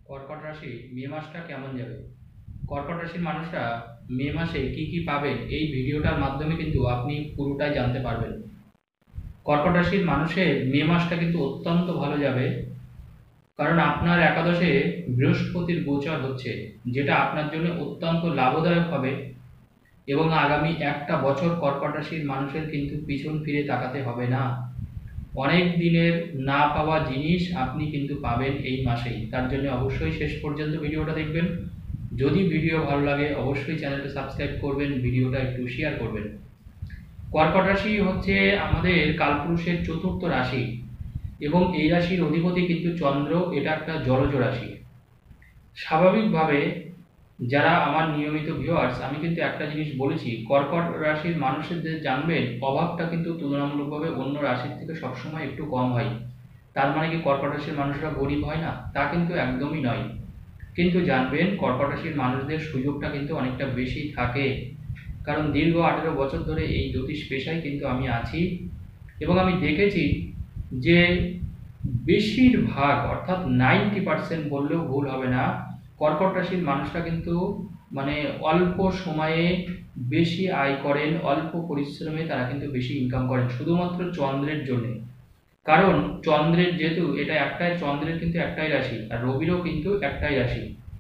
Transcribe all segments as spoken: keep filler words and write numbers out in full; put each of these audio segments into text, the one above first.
কর্কট রাশি মে মাসটা কেমন যাবে। কর্কট রাশির মানুষরা মে মাসে কি কি পাবেন এই ভিডিওটার মাধ্যমে কিন্তু আপনি পুরোটাই জানতে পারবেন। কর্কট রাশির মানুষের মে মাসটা কিন্তু অত্যন্ত ভালো যাবে, কারণ আপনার একাদশে বৃহস্পতির গোচর হচ্ছে, যেটা আপনার জন্য অত্যন্ত লাভদায়ক হবে এবং আগামী একটা বছর কর্কট রাশির মানুষের কিন্তু পিছন ফিরে তাকাতে হবে না। অনেক দিনের না পাওয়া জিনিস আপনি কিন্তু পাবেন এই মাসেই। তার জন্য অবশ্যই শেষ পর্যন্ত ভিডিওটা দেখবেন। যদি ভিডিও ভালো লাগে অবশ্যই চ্যানেলটা সাবস্ক্রাইব করবেন, ভিডিওটা একটু শেয়ার করবেন। কর্কট রাশি হচ্ছে আমাদের কালপুরুষের চতুর্থ রাশি এবং এই রাশির অধিপতি কিন্তু চন্দ্র। এটা একটা জলজ রাশি। স্বাভাবিকভাবে যারা আমার নিয়মিত ভিউয়ার্স, আমি কিন্তু একটা জিনিস বলেছি, কর্কট রাশির মানুষদের জানবেন অভাবটা কিন্তু তুলনামূলকভাবে অন্য রাশির থেকে সবসময় একটু কম হয়। তার মানে কি কর্কট রাশির মানুষরা গরিব হয় না? তা কিন্তু একদমই নয়। কিন্তু জানবেন কর্কট রাশির মানুষদের সুযোগটা কিন্তু অনেকটা বেশি থাকে, কারণ দীর্ঘ আঠেরো বছর ধরে এই জ্যোতিষ পেশায় কিন্তু আমি আছি এবং আমি দেখেছি যে বেশিরভাগ অর্থাৎ নাইনটি পার্সেন্ট বললেও ভুল হবে না, কর্কট রাশির মানুষরা কিন্তু মানে অল্প সময়ে বেশি আয় করেন, অল্প পরিশ্রমে তারা কিন্তু বেশি ইনকাম করেন শুধুমাত্র চন্দ্রের জন্যে। কারণ চন্দ্রের যেহেতু এটা একটাই, চন্দ্রের কিন্তু একটাই রাশি আর রবিরও কিন্তু একটাই রাশি।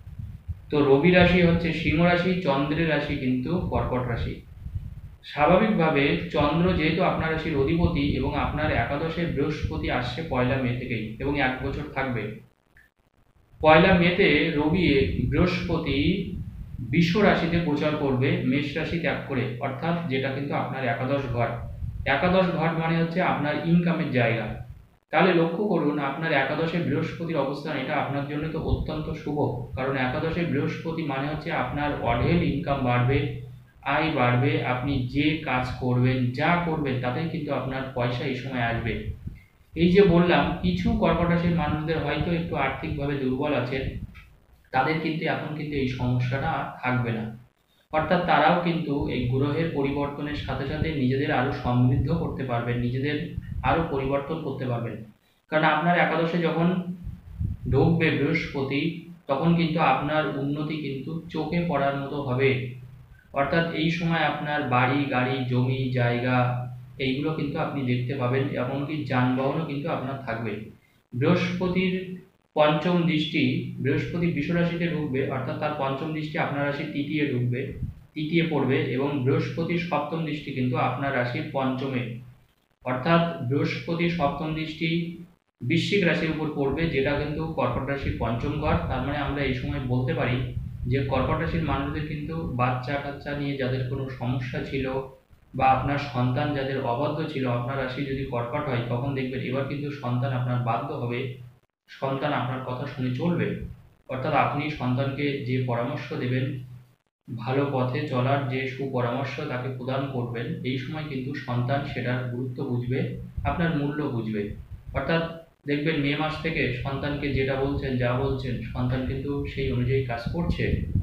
তো রবি রাশি হচ্ছে সিংহ রাশি, চন্দ্রের রাশি কিন্তু কর্কট রাশি। স্বাভাবিকভাবে চন্দ্র যেহেতু আপনার রাশির অধিপতি এবং আপনার একাদশে বৃহস্পতি আসছে পয়লা মে থেকেই এবং এক বছর থাকবে। পয়লা মেতে রবি বৃহস্পতি বৃষ রাশিতে গোচর করবে, মেষ রাশি ত্যাগ করে, অর্থাৎ যেটা কিন্তু আপনার একাদশ ঘর। একাদশ ঘর মানে হচ্ছে আপনার ইনকামের জায়গা। তাহলে লক্ষ্য করুন আপনার একাদশে বৃহস্পতির অবস্থান, এটা আপনার জন্য তো অত্যন্ত শুভ। কারণ একাদশে বৃহস্পতি মানে হচ্ছে আপনার অঢেল ইনকাম বাড়বে, আয় বাড়বে, আপনি যে কাজ করবেন যা করবেন তাতেই কিন্তু আপনার পয়সা এই সময় আসবে। এই যে বললাম কিছু কর্কট রাশির মানুষদের হয়তো একটু আর্থিকভাবে দুর্বল আছেন, তাদের কিন্তু এখন কিন্তু এই সমস্যাটা থাকবে না। অর্থাৎ তারাও কিন্তু এই গ্রহের পরিবর্তনের সাথে সাথে নিজেদের আরো সমৃদ্ধ করতে পারবেন, নিজেদের আরো পরিবর্তন করতে পারবেন। কারণ আপনার একাদশে যখন ঢুকবে বৃহস্পতি, তখন কিন্তু আপনার উন্নতি কিন্তু চোখে পড়ার মতো হবে। অর্থাৎ এই সময় আপনার বাড়ি গাড়ি জমি জায়গা এইগুলো কিন্তু আপনি দেখতে পাবেন, এমনকি যানবাহনও কিন্তু আপনার থাকবে। বৃহস্পতির পঞ্চম দৃষ্টি, বৃহস্পতি বৃষ রাশিতে ঢুকবে, অর্থাৎ তার পঞ্চম দৃষ্টি আপনার রাশির তৃতীয় ঢুকবে, তৃতীয় পড়বে, এবং বৃহস্পতির সপ্তম দৃষ্টি কিন্তু আপনার রাশির পঞ্চমে, অর্থাৎ বৃহস্পতির সপ্তম দৃষ্টি বৃশ্চিক রাশির উপর পড়বে, যেটা কিন্তু কর্কট রাশির পঞ্চম ঘর। তার মানে আমরা এই সময় বলতে পারি যে কর্কট রাশির মানুষদের কিন্তু বাচ্চা কাচ্চা নিয়ে যাদের কোনো সমস্যা ছিল বা আপনার সন্তান যাদের অবাধ্য ছিল, আপনার রাশি যদি কর্কট হয় তখন দেখবেন এবার কিন্তু সন্তান আপনার বাধ্য হবে, সন্তান আপনার কথা শুনে চলবে। অর্থাৎ আপনি সন্তানকে যে পরামর্শ দেবেন, ভালো পথে চলার যে সুপরামর্শ তাকে প্রদান করবেন, এই সময় কিন্তু সন্তান সেটার গুরুত্ব বুঝবে, আপনার মূল্য বুঝবে। অর্থাৎ দেখবেন মে মাস থেকে সন্তানকে যেটা বলছেন যা বলছেন সন্তান কিন্তু সেই অনুযায়ী কাজ করছে।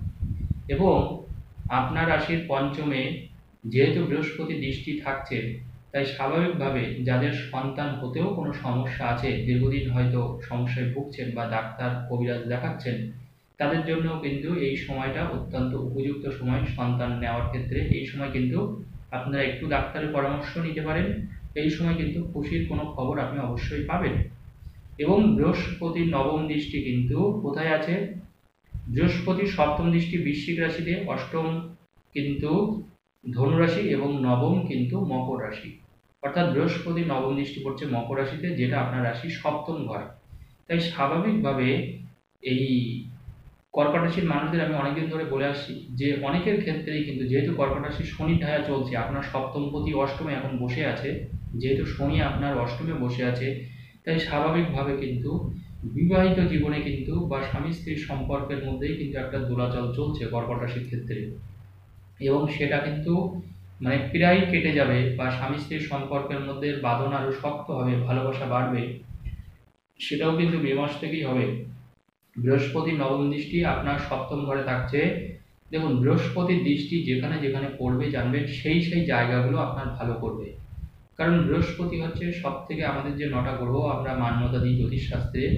এবং আপনার রাশির পঞ্চমে যেহেতু বৃহস্পতি দৃষ্টি থাকছে, তাই স্বাভাবিকভাবে যাদের সন্তান হতেও কোনো সমস্যা আছে, দীর্ঘদিন হয়তো সমস্যায় ভুগছেন বা ডাক্তার কবিরাজ দেখাচ্ছেন, তাদের জন্য কিন্তু এই সময়টা অত্যন্ত উপযুক্ত সময় সন্তান নেওয়ার ক্ষেত্রে। এই সময় কিন্তু আপনারা একটু ডাক্তারের পরামর্শ নিতে পারেন, এই সময় কিন্তু খুশির কোনো খবর আপনি অবশ্যই পাবেন। এবং বৃহস্পতির নবম দৃষ্টি কিন্তু কোথায় আছে? বৃহস্পতির সপ্তম দৃষ্টি বৃশ্চিক রাশিতে, অষ্টম কিন্তু ধনুরাশি এবং নবম কিন্তু মকর রাশি। অর্থাৎ বৃহস্পতির নবম দৃষ্টি পড়ছে মকর রাশিতে, যেটা আপনার রাশি সপ্তম ঘর। তাই স্বাভাবিকভাবে এই কর্কট রাশির মানুষদের আমি অনেকদিন ধরে বলে আসছি যে অনেকের ক্ষেত্রেই কিন্তু যেহেতু কর্কট রাশির শনি ঢায়া চলছে, আপনার সপ্তমপতি অষ্টমে এখন বসে আছে, যেহেতু শনি আপনার অষ্টমে বসে আছে, তাই স্বাভাবিকভাবে কিন্তু বিবাহিত জীবনে কিন্তু বা স্বামী স্ত্রীর সম্পর্কের মধ্যেই কিন্তু একটা দোলাচল চলছে কর্কট রাশির ক্ষেত্রে, এবং সেটা কিন্তু মানে প্রায় কেটে যাবে বা স্বামী স্ত্রীর সম্পর্কের মধ্যে বাঁধন আরো শক্ত হবে, ভালোবাসা বাড়বে, সেটাও কিন্তু মে মাস থেকেই হবে। বৃহস্পতির নবম দৃষ্টি আপনার সপ্তম ঘরে থাকছে। দেখুন বৃহস্পতির দৃষ্টি যেখানে যেখানে পড়বে জানবেন সেই সেই জায়গাগুলো আপনার ভালো করবে। কারণ বৃহস্পতি হচ্ছে সব থেকে আমাদের যে নটা গ্রহ আমরা মান্যতা দিই জ্যোতিষশাস্ত্রে,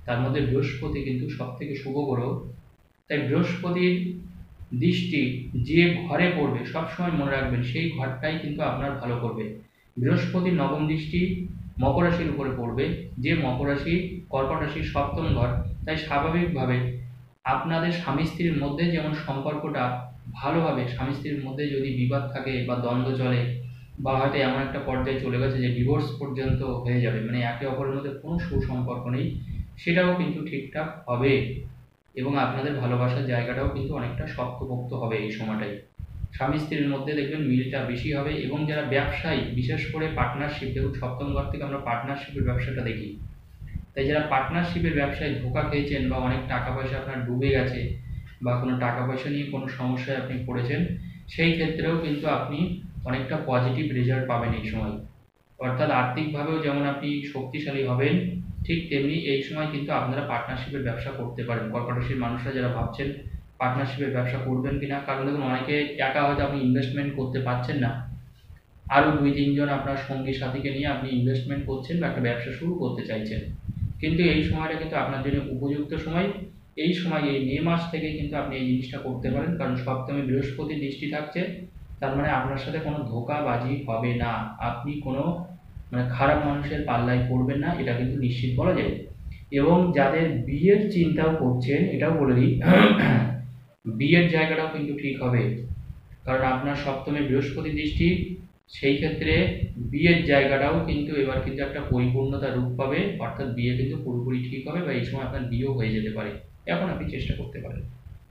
তার মধ্যে বৃহস্পতি কিন্তু সব থেকে শুভ গ্রহ। তাই বৃহস্পতির দৃষ্টি যে ঘরে পড়বে সবসময় মনে রাখবেন সেই ঘরটাই কিন্তু আপনার ভালো করবে। বৃহস্পতির নবম দৃষ্টি মকর রাশির উপরে পড়বে, যে মকর রাশি কর্কট রাশির সপ্তম ঘর। তাই স্বাভাবিকভাবে আপনাদের স্বামী স্ত্রীর মধ্যে যেমন সম্পর্কটা ভালোভাবে, স্বামী স্ত্রীর মধ্যে যদি বিবাদ থাকে বা দ্বন্দ্ব চলে বা হয়তো এমন একটা পর্যায়ে চলে গেছে যে ডিভোর্স পর্যন্ত হয়ে যাবে, মানে একে অপরের মধ্যে কোনো সুসম্পর্ক নেই, সেটাও কিন্তু ঠিকঠাক হবে এবং আপনাদের ভালোবাসার জায়গাটাও কিন্তু অনেকটা শক্তপোক্ত হবে এই সময়টাই। স্বামী স্ত্রীর মধ্যে দেখবেন মিলটা বেশি হবে এবং যারা ব্যবসায়ী, বিশেষ করে পার্টনারশিপ, দেখুন সপ্তম ঘর থেকে আমরা পার্টনারশিপের ব্যবসাটা দেখি। তাই যারা পার্টনারশিপের ব্যবসায় ধোঁকা খেয়েছেন বা অনেক টাকা পয়সা আপনার ডুবে গেছে বা কোনো টাকা পয়সা নিয়ে কোনো সমস্যায় আপনি পড়েছেন, সেই ক্ষেত্রেও কিন্তু আপনি অনেকটা পজিটিভ রেজাল্ট পাবেন এই সময়। অর্থাৎ আর্থিকভাবেও যেমন আপনি শক্তিশালী হবেন, ঠিক তেমনি এই সময় কিন্তু আপনারা পার্টনারশিপের ব্যবসা করতে পারেন। কর্কট রাশির মানুষরা যারা ভাবছেন পার্টনারশিপের ব্যবসা করবেন কিনা, কারণ দেখুন অনেকে একা হয়তো আপনি ইনভেস্টমেন্ট করতে পারছেন না, আরও দুই তিনজন আপনার সঙ্গী সাথীকে নিয়ে আপনি ইনভেস্টমেন্ট করছেন বা একটা ব্যবসা শুরু করতে চাইছেন, কিন্তু এই সময়টা কিন্তু আপনার জন্য উপযুক্ত সময়। এই সময় এই মে মাস থেকে কিন্তু আপনি এই জিনিসটা করতে পারেন, কারণ সপ্তমে বৃহস্পতির দৃষ্টি থাকছে। তার মানে আপনার সাথে কোনো ধোঁকাবাজি হবে না, আপনি কোনো মানে খারাপ মানুষের পাল্লায় পড়বেন না, এটা কিন্তু নিশ্চিত বলা যায়। এবং যাদের বিয়ের চিন্তাও করছেন, এটাও বলে দিই বিয়ের জায়গাটাও কিন্তু ঠিক হবে, কারণ আপনার সপ্তমে বৃহস্পতি দৃষ্টি, সেই ক্ষেত্রে বিয়ের জায়গাটাও কিন্তু এবার কিন্তু একটা পরিপূর্ণতা রূপ পাবে, অর্থাৎ বিয়ে কিন্তু পুরোপুরি ঠিক হবে বা এই সময় আপনার বিয়েও হয়ে যেতে পারে। এখন আপনি চেষ্টা করতে পারেন।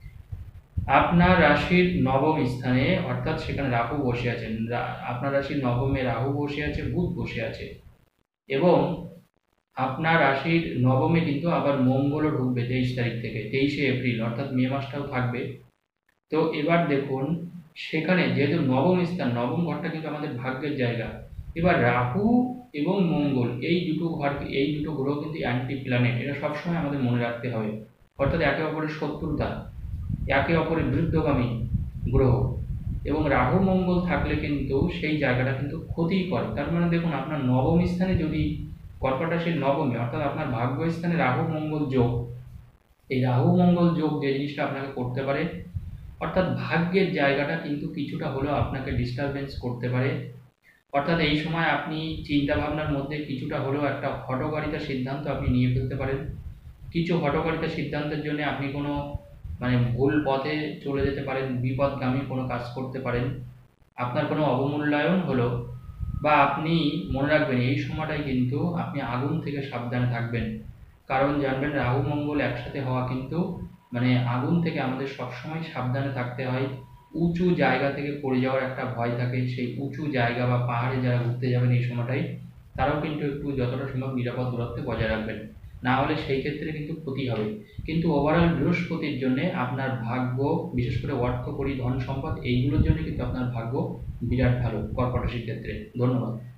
আপনার রাশির নবম স্থানে, অর্থাৎ সেখানে রাহু বসে আছেন, আপনার রাশির নবমে রাহু বসে আছে, বুধ বসে আছে এবং আপনার রাশির নবমে কিন্তু আবার মঙ্গলও ঢুকবে তেইশ তারিখ থেকে, তেইশে এপ্রিল, অর্থাৎ মে মাসটাও থাকবে। তো এবার দেখুন সেখানে যেহেতু নবম স্থান, নবম ঘরটা কিন্তু আমাদের ভাগ্যের জায়গা। এবার রাহু এবং মঙ্গল এই দুটো ঘর, এই দুটো গ্রহ কিন্তু অ্যান্টি প্ল্যানেট, এটা সবসময় আমাদের মনে রাখতে হবে। অর্থাৎ একে অপরের শত্রুতা, একে অপরের বিরুদ্ধগামী গ্রহ, এবং রাহু মঙ্গল থাকলে কিন্তু সেই জায়গাটা কিন্তু ক্ষতিই করে। তার মানে দেখুন আপনার নবম স্থানে যদি কর্কট রাশির নবমে, অর্থাৎ আপনার ভাগ্য স্থানে রাহু মঙ্গল যোগ, এই রাহু মঙ্গল যোগ যে জিনিসটা আপনাকে করতে পারে, অর্থাৎ ভাগ্যের জায়গাটা কিন্তু কিছুটা হলেও আপনাকে ডিস্টারবেন্স করতে পারে। অর্থাৎ এই সময় আপনি চিন্তা ভাবনার মধ্যে কিছুটা হলেও একটা হঠকারিতা সিদ্ধান্ত আপনি নিয়ে ফেলতে পারেন। কিছু হঠকারিতা সিদ্ধান্তের জন্য আপনি কোনো মানে ভুল পথে চলে যেতে পারেন, বিপদগামী কোনো কাজ করতে পারেন, আপনার কোনো অবমূল্যায়ন হলো, বা আপনি মনে রাখবেন এই সময়টাই কিন্তু আপনি আগুন থেকে সাবধানে থাকবেন। কারণ জানবেন রাহু মঙ্গল একসাথে হওয়া কিন্তু মানে আগুন থেকে আমাদের সবসময় সাবধানে থাকতে হয়। উঁচু জায়গা থেকে পড়ে যাওয়ার একটা ভয় থাকে, সেই উঁচু জায়গা বা পাহাড়ে যারা ঘুরতে যাবেন এই সময়টাই, তারাও কিন্তু একটু যতটা সম্ভব নিরাপদ দূরত্বে বজায় রাখবেন, না হলে সেই ক্ষেত্রে কিন্তু ক্ষতি হবে। কিন্তু ওভারঅল বৃহস্পতির জন্য আপনার ভাগ্য, বিশেষ করে অর্থ করি ধন সম্পদ এইগুলোর জন্য কিন্তু আপনার ভাগ্য বিরাট ভালো কর্কট রাশির ক্ষেত্রে। ধন্যবাদ।